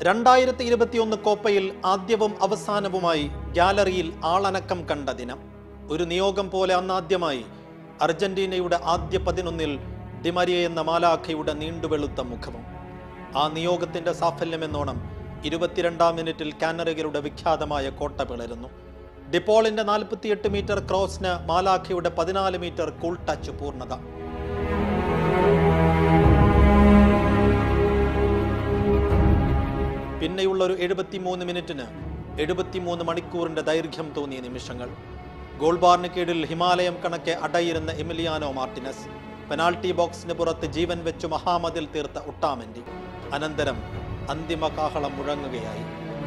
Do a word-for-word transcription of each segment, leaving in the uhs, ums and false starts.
രണ്ടായിരത്തി ഇരുപത്തിയൊന്ന് കോപ്പയിൽ ആദ്യവും അവസാനവുമായി ഗാലറിയിൽ ആളനക്കം കണ്ട ദിനം. ഒരു നിയോഗം പോലെ അന്നാദ്യമായി അർജന്റീനയുടെ ആദ്യ പതിനൊന്നിൽ ഡിമരിയ എന്ന മാലാഖയുടെ നീണ്ടുവെളുത്ത മുഖവും. ആ നിയോഗത്തിന്റെ സാഫല്യമെന്നോണം ഇരുപത്തിരണ്ടാം മിനിറ്റിൽ കാനറികളുടെ വിഖ്യാതമായ കോട്ട പിളരുന്നു. ഡിപ്പോളിന്റെ നാൽപ്പത്തിയെട്ട് മീറ്റർ ക്രോസിന് മാലാഖയുടെ പതിനാല് മീറ്റർ കൂൾ ടച്ച് പൂർണ്ണത. പിന്നെയുള്ള ഒരു എഴുപത്തിമൂന്ന് മിനിറ്റിന് എഴുപത്തിമൂന്ന് മണിക്കൂറിന്റെ ദൈർഘ്യം തോന്നിയ നിമിഷങ്ങൾ. ഗോൾ ബാറിന് കീഴിൽ ഹിമാലയം കണക്കെ അടയിരുന്ന എമിലിയാനോ മാർട്ടിനസ്, പെനാൾട്ടി ബോക്സിന് പുറത്ത് ജീവൻ വെച്ചു മഹാമതിൽ തീർത്ത ഒട്ടാമെന്റി. അനന്തരം അന്തിമ കാഹളം മുഴങ്ങുകയായി.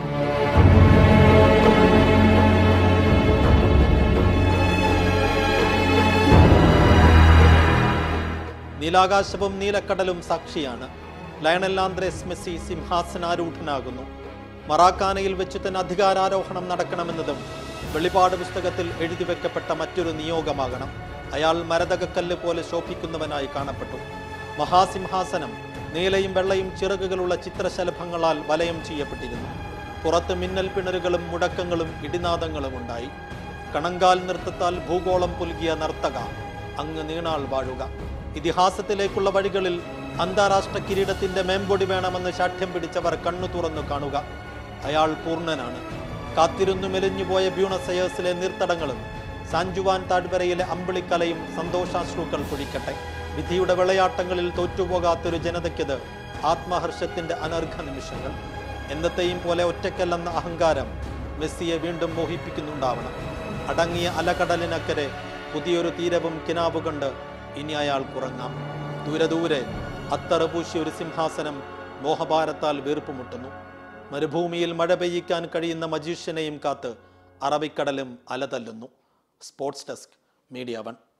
നീലാകാശവും നീലക്കടലും സാക്ഷിയാണ്. ലയണൽ ആന്ദ്രേസ് മെസ്സി സിംഹാസനാരൂഢനാകുന്നു. മറാക്കാനയിൽ വെച്ച് തന്നെ അധികാരാരോഹണം നടക്കണമെന്നതും വെളിപാട് പുസ്തകത്തിൽ എഴുതി വെക്കപ്പെട്ട മറ്റൊരു നിയോഗമാകണം. അയാൾ മരതകക്കല്ല് പോലെ ശോഭിക്കുന്നവനായി കാണപ്പെട്ടു. മഹാസിംഹാസനം നീലയും വെള്ളയും ചിറകുകളുള്ള ചിത്രശലഭങ്ങളാൽ വലയം ചെയ്യപ്പെട്ടിരുന്നു. പുറത്ത് മിന്നൽ പിണറുകളും മുടക്കങ്ങളും ഇടിനാദങ്ങളും ഉണ്ടായി. കണങ്കാൽ നൃത്തത്താൽ ഭൂഗോളം പുൽകിയ നർത്തക, അങ്ങ് നീണാൾ വാഴുക. ഇതിഹാസത്തിലേക്കുള്ള വഴികളിൽ അന്താരാഷ്ട്ര കിരീടത്തിന്റെ മേമ്പൊടി വേണമെന്ന് ശാഠ്യം പിടിച്ചവർ കണ്ണു തുറന്നു കാണുക. അയാൾ പൂർണ്ണനാണ്. കാത്തിരുന്നു മെലിഞ്ഞുപോയ ബ്യൂണസ് അയേഴ്സിലെ നീർത്തടങ്ങളും സാൻജുവാൻ താഴ്വരയിലെ അമ്പിളിക്കലയും സന്തോഷാശ്രുക്കൾ പൊഴിക്കട്ടെ. വിധിയുടെ വിളയാട്ടങ്ങളിൽ തോറ്റുപോകാത്തൊരു ജനതയ്ക്കത് ആത്മഹർഷത്തിന്റെ അനർഘ നിമിഷങ്ങൾ. എന്നത്തെയും പോലെ ഒറ്റയ്ക്കല്ലെന്ന അഹങ്കാരം മെസ്സിയെ വീണ്ടും മോഹിപ്പിക്കുന്നുണ്ടാവണം. അടങ്ങിയ അലകടലിനക്കരെ പുതിയൊരു തീരവും കിനാവ് കണ്ട് ഇനി അയാൾ കുറങ്ങാം. ദൂരെ ദൂരെ അത്തറപൂശിയ ഒരു സിംഹാസനം മോഹഭാരത്താൽ വീർപ്പുമുട്ടുന്നു. മരുഭൂമിയിൽ മഴ പെയ്യിക്കാൻ കഴിയുന്ന മജീഷ്യനെയും കാത്ത് അറബിക്കടലും അലതല്ലുന്നു. Sports desk, Media one.